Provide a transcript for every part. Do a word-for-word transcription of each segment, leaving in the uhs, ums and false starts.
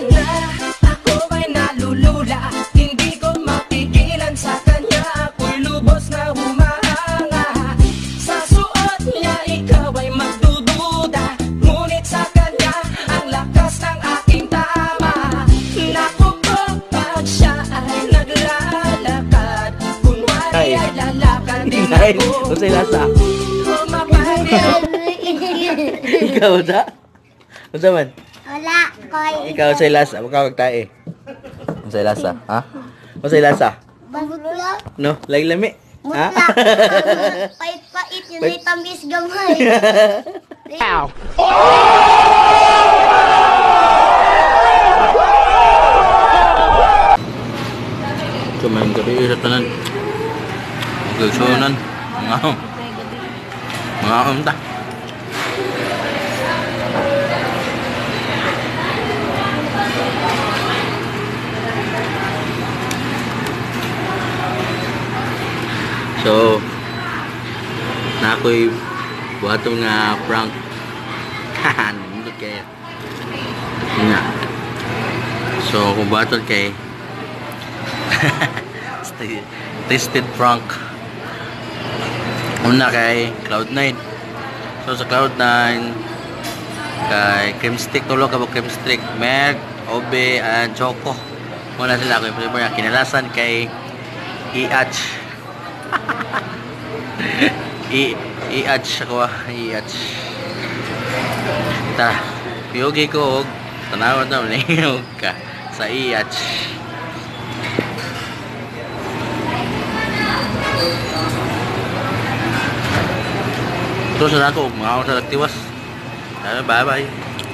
na, ako ay nalulula. Hindi ko mapigilan sa kanya, ako'y lubos na humahanga. Sa suot niya ikaw ay magdududa, ngunit sa kanya ang lakas ng aking tama. Naku po, pag siya ay naglalakad, kunwari ay lalakad din ako. Usay lasa. Ikaw sa? Unsa man? Wala, koy. Ikaw usay lasa, mukha magtae. Usay lasa, ha? Usay lasa? Butla. No, lagi lami. Ha? Pait-pait yun ay tamis gamay. Ow! Kumain gabi sa tanan. Gagsunan. Mga mga umta. So, na ako'y buhatong nga prank. Haha, nandun kayo. Nga. So, kung buhaton kay twisted prank. Una kay Cloud nine. So, sa Cloud nine, kay cream stick, tulo ka ba cream stick, Merk, Obe, and Choco. Muna sila ako yung flavor niya. Kinalasan kay I-Atch. I i-atch ako ah, i-atch. Tara, piyogi ko og tanawan na malingog ka sa i-atch. Ito sa ako, mga ako sa nagtiwas. Bye bye.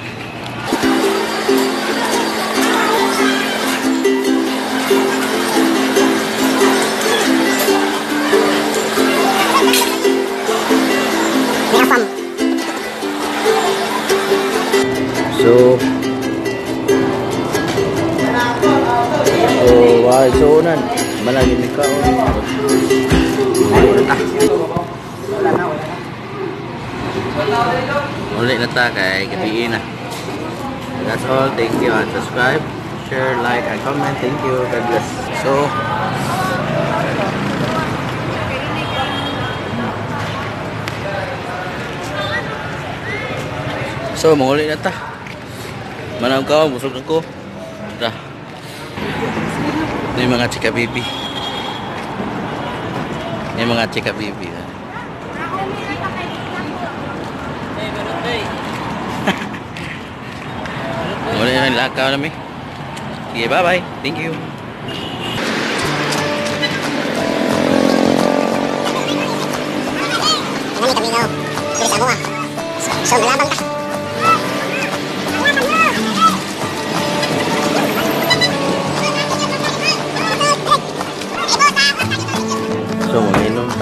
So, oh, wah, so nan, malagi ni kau. Ulit na ta kay gabi na. That's all. Thank you and subscribe, share, like, and comment. Thank you. God bless. So, so manguli na ta. Manang ka, busog ako. Dah. Ini mga chika baby. Ini mga chika baby. Muli na lakaw namin. Okay, bye bye. Thank you. Kami kami daw. Sulit ako ah. So, malabang ka. So, mag-inom ta.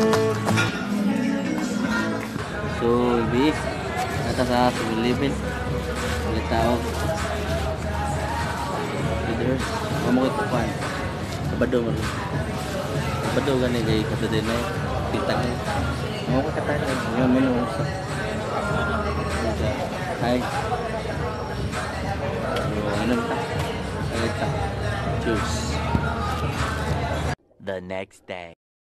So, bis. Nata sa Sulibin. Ulit tao. Leaders. Mamukit ko pan. Kabado mo. Kabado gani kay katadin na. Pitang. Mamukit ka tayo. Ngayon mo nung sa. Hi. So, inom ta. Ulit ta. Cheers. The next day.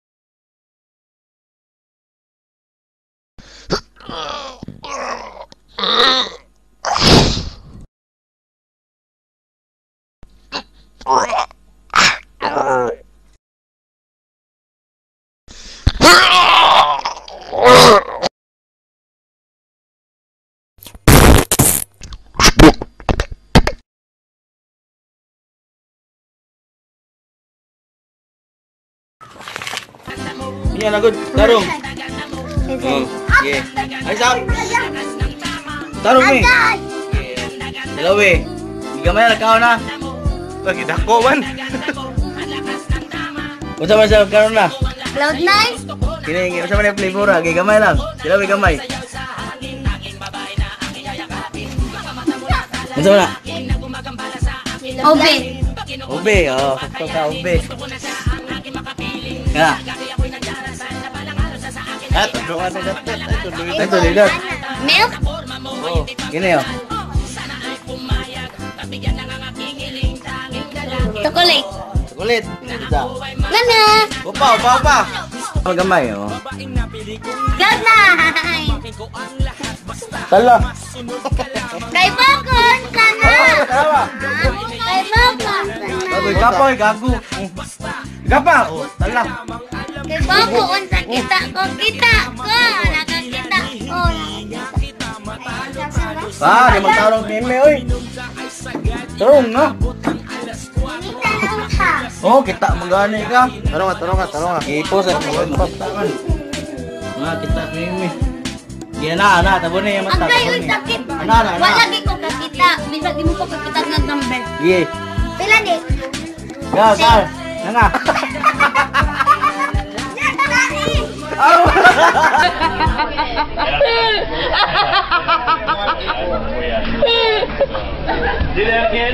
Yan agad, tarong. Oh, yeah. Ay sa. Tarong mi. Hello we. Di gamay na kao na. Lagi dako man. Unsa man sa karon na? Cloud nine. Kini unsa man yung flavor ah, kay gamay lang. Sila we gamay. Unsa man na? Obe. Obe, oh, sakto ka obe. Nga. At doon na dapat. Ito dito. Milk. Oh, gini oh. Chocolate. Chocolate. Isa. Nana. Upa, upa, upa. Magamay, oh. Ganay. Tala. Kay Bakon, sana. Tawa. Kay Bakon, sana. Gagoy, kapoy, gago. Gapa, oh, tala. Kay Bakon, sa kita ko, kita ko. Nakakita ko. Ah, di magtarong meme, oy. Tarong na. Kita lang ha. Oh, kita magani ka. Tarong ka, tarong ka, tarong ka. Ipo sa pagpaptakan. Nga, kita meme. Yan na, ana, tabo na yung mata. Ang kayo sakit. Ana, ana, ana. Wala di ko kakita. Bisa di mo ko kakita ng number. Ye. Pila di? Ga, ga. Nga. Did that again?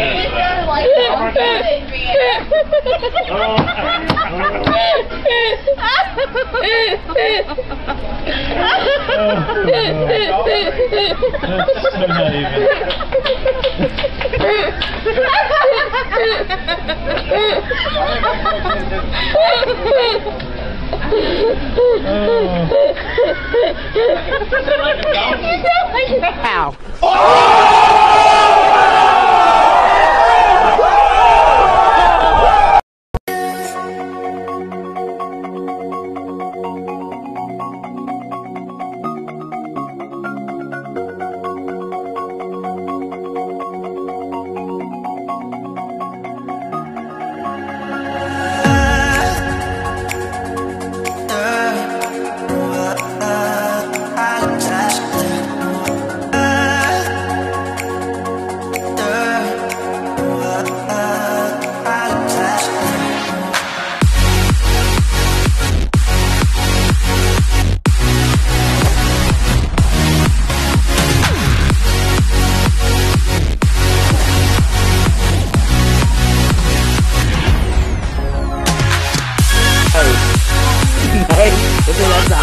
Ay, ito lasa.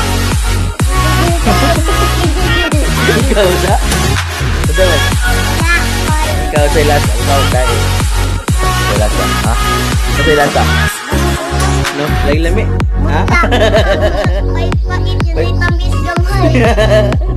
Ikaw sa? Ito ba? Ikaw sa lasa. Ikaw tayo. Ito lasa. Ha? Ito lasa. No? Lagi lami? Ha? Pait-pait yun ay tamis gamay.